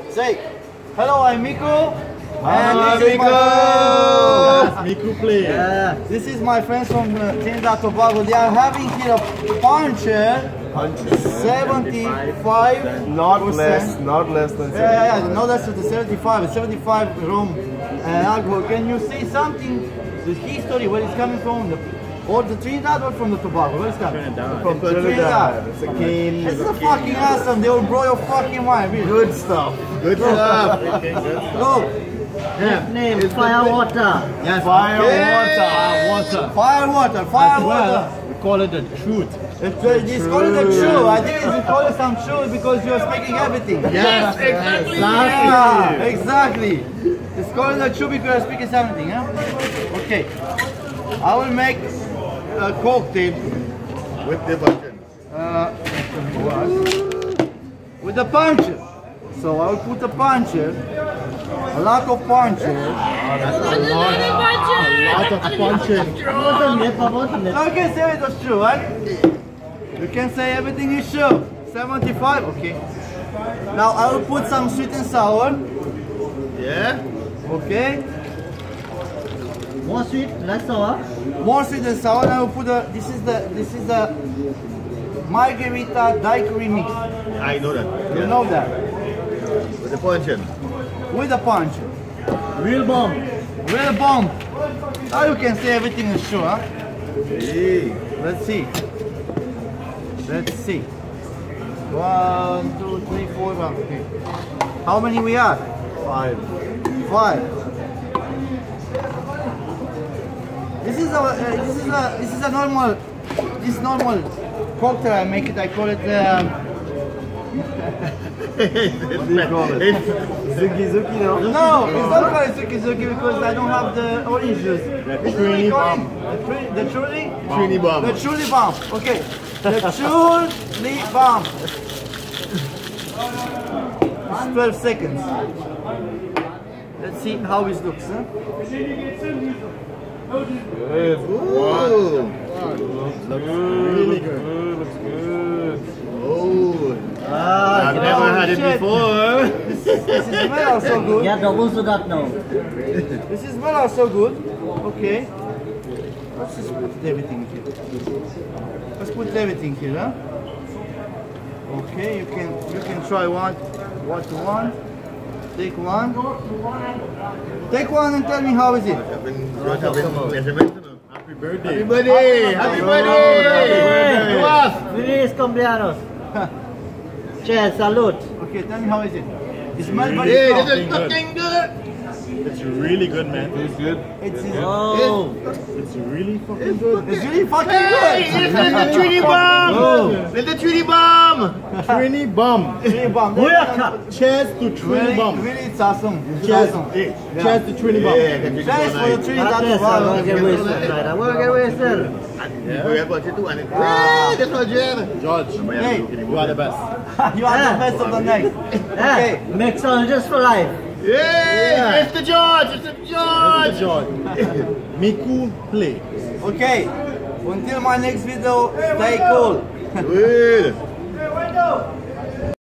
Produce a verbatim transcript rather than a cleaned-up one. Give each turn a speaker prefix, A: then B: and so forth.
A: Say, hello, I'm Miku.
B: Hello,
A: and this
B: Miku.
A: Is my
B: Miku play.
A: Yeah, this is my friends from uh, Trinidad Tobago. They are having here a puncher. seventy-five
B: Not less, not less than
A: yeah, yeah, yeah, no less than seventy-five, seventy-five rum uh, alcohol. Can you say something, the history, where it's coming from? The, or the Trinidad or from the Tobago? Where it's coming?
B: Trinidad.
A: From
B: Trinidad.
A: Trinidad.
B: It's a cane.
A: This is a fucking awesome. They will blow your fucking mind. Really.
B: Good stuff. Good stuff.
A: Go.
C: Yeah. Name is Firewater.
B: Yes,
A: Fire
B: okay.
A: water. Fire water. Fire water.
B: We call it the truth.
A: It's, uh, it's called the true. I think it's called some true because you're speaking everything.
B: Yes, exactly.
A: Yeah, exactly. It's called the true because you're speaking everything. Huh? Okay. I will make a cocktail
B: With the button.
A: uh, with the puncher. So I will put a puncher, a lot of puncher.
B: That's a lot, a lot of punching.
A: Now you can say it was true, right? You can say everything is true. seventy-five, okay. Now I will put some sweet and sour.
B: Yeah.
A: Okay.
C: More sweet, less sour.
A: More sweet and sour. And I will put a. This is the. This is the margarita daiquiri mix.
B: I know that.
A: You
B: Yeah.
A: know that.
B: With the punching.
A: With a puncher.
C: Real bomb.
A: Real bomb. Now you can say everything is true, huh?
B: Hey.
A: Let's see. Let's see. One, two, three, four. One. Okay. How many we are?
B: Five.
A: Five. This is a. Uh, this is a. This is a normal. This normal cocktail I make it. I call it. Um,
B: What do you call it? Zuki Zuki, no?
A: no, it's not called Suki Suki because I don't have the orange juice. This is
B: Trini
A: called
B: bomb.
A: The, Trini- the truly.
B: Trini bomb.
A: The truly bomb. Okay. The truly bomb. It's twelve seconds. Let's see how it looks. Huh?
B: Good. Ooh. Looks really good. Looks good. Oh.
C: Ah,
B: I've never had it
A: shit.
B: before.
A: This, this is smell so good.
C: yeah, double so that now.
A: This is smell so good. Okay. Let's just put everything here. Let's put everything here, huh? Okay, you can you can try one what you want. Take one. Take one and tell me how is it.
B: Happy birthday. Happy birthday. Happy birthday. To us.
C: Feliz cumpleaños. Cheers, salute.
A: Okay, tell me how is it. It smells very
B: Hey,
A: strong.
B: this is fucking good.
D: It's really good, man. It's good.
A: It's, it's,
C: Oh,
D: It's really fucking good.
A: it's really fucking
B: Hey,
A: good.
B: this is the Trini bomb. This is the Trini bomb.
D: Trini Bum.
A: Really bomb.
C: Booyaka.
D: Cheers to Trini
A: Really,
D: Bum.
A: really, it's awesome. It's
D: Cheers.
A: awesome.
D: Hey,
A: Yeah.
D: cheers to Trini Bum.
B: Yeah, that is
A: Cheers
B: so
A: for the
B: nice.
A: tree
C: not
A: that
C: this, I'm gonna get wasted tonight. I'm gonna get wasted.
B: You forget about it too, and it. Hey, that's not jam.
D: George,
A: Hey.
D: you are the best.
A: You are the best of the night. Okay.
C: Yeah, mixologist for life.
B: Yeah, it's the George. It's the George.
D: George. Miku play.
A: Okay. Until my next video, stay cool.
B: Good.